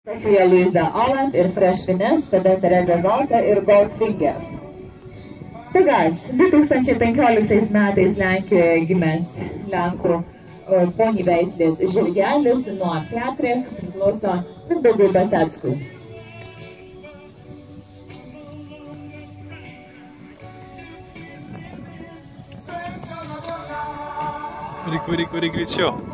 Sofija Luiza Oland ir Fresh Fines, tada Tereza Zolta ir Goldfinger. Tagas, 2015 metais Lenkijoje gimęs Lenkų ponių veislės žirgelis nuo Petrek priklauso Mindaugui Beseckui. Varyk greičiau.